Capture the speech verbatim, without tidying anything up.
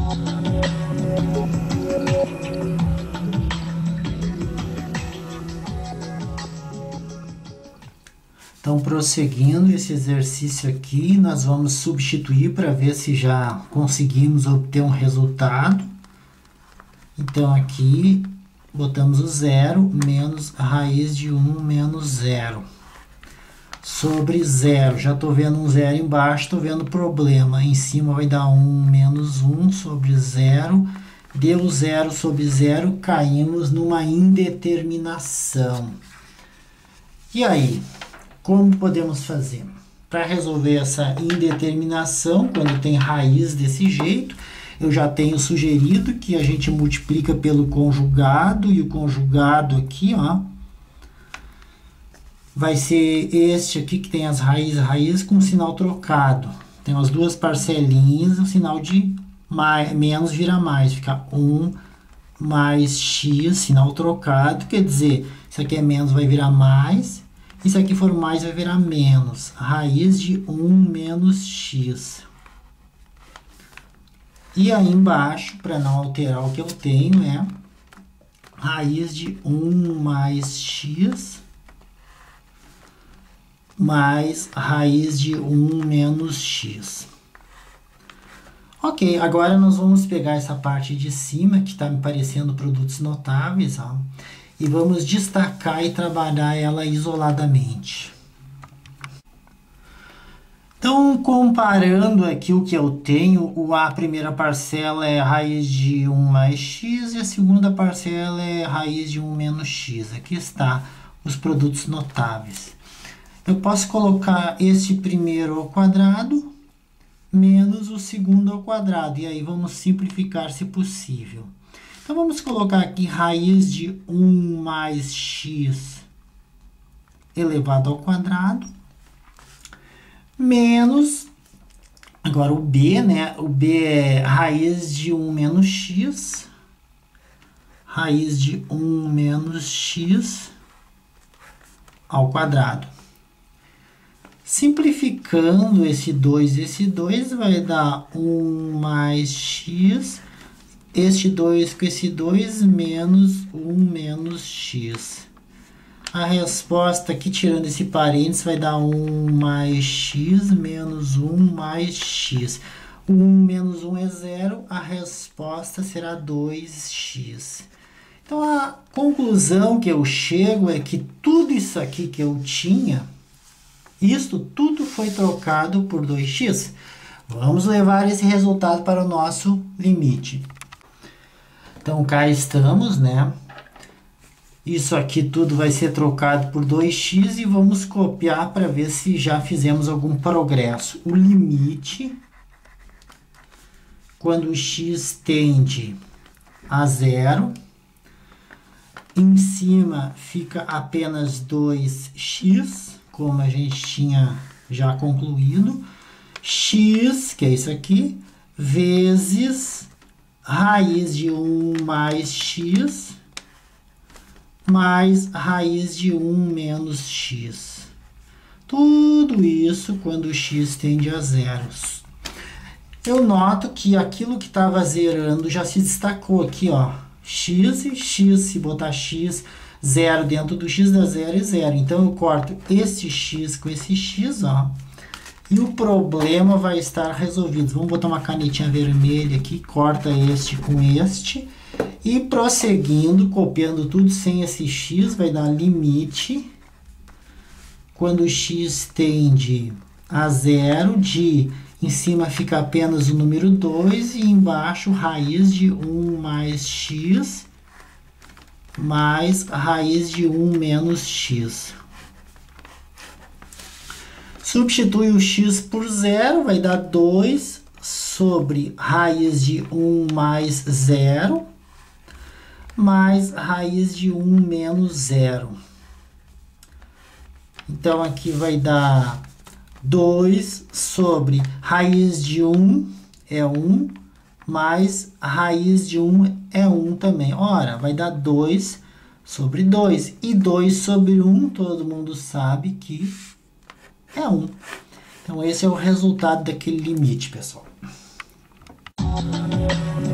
Então, prosseguindo esse exercício aqui, nós vamos substituir para ver se já conseguimos obter um resultado. Então, aqui, botamos o zero menos a raiz de um menos zero. Sobre zero, já estou vendo um zero embaixo, estou vendo problema. Em cima vai dar um menos um sobre zero. Deu zero sobre zero, caímos numa indeterminação. E aí? Como podemos fazer? Para resolver essa indeterminação, quando tem raiz desse jeito, eu já tenho sugerido que a gente multiplica pelo conjugado, e o conjugado aqui, ó, vai ser este aqui que tem as raízes, raiz com sinal trocado. Tem as duas parcelinhas, o sinal de mais, menos vira mais, fica um mais x, sinal trocado, quer dizer, isso aqui é menos, vai virar mais. E se aqui for mais, vai virar menos. Raiz de um menos x. E aí embaixo, para não alterar o que eu tenho, é raiz de um mais x mais raiz de um menos x. Ok, agora nós vamos pegar essa parte de cima, que está me parecendo produtos notáveis, ó, e vamos destacar e trabalhar ela isoladamente. Então, comparando aqui o que eu tenho, a primeira parcela é raiz de um mais x e a segunda parcela é raiz de um menos x. Aqui está os produtos notáveis. Eu posso colocar este primeiro ao quadrado menos o segundo ao quadrado, e aí vamos simplificar se possível. Então, vamos colocar aqui raiz de um mais x elevado ao quadrado, menos, agora o b, né? O b é raiz de um menos x, raiz de um menos x ao quadrado. Simplificando esse dois e esse dois, vai dar um mais x, este dois com esse dois, menos um menos x. A resposta aqui, tirando esse parênteses, vai dar um mais x menos um mais x. um menos um é zero, a resposta será dois x. Então, a conclusão que eu chego é que tudo isso aqui que eu tinha, isto tudo foi trocado por dois x. Vamos levar esse resultado para o nosso limite. Então, cá estamos, né? Isso aqui tudo vai ser trocado por dois x e vamos copiar para ver se já fizemos algum progresso. O limite, quando o x tende a zero, em cima fica apenas dois x, como a gente tinha já concluído, x, que é isso aqui, vezes raiz de um mais x, mais raiz de um menos x. Tudo isso quando o x tende a zero. Eu noto que aquilo que estava zerando já se destacou aqui, ó. X e x, se botar x, zero dentro do x dá zero e zero. Então, eu corto esse x com esse x, ó. E o problema vai estar resolvido. Vamos botar uma canetinha vermelha aqui, corta este com este. E prosseguindo, copiando tudo sem esse x, vai dar limite. Quando o x tende a zero, de em cima fica apenas o número dois e embaixo raiz de um mais x mais raiz de um menos x. Substitui o x por zero, vai dar dois sobre raiz de um mais zero, mais raiz de um menos zero. Então, aqui vai dar dois sobre raiz de um é um, mais raiz de um é um também. Ora, vai dar dois sobre dois. E dois sobre um, todo mundo sabe que é um. Então, esse é o resultado daquele limite, pessoal.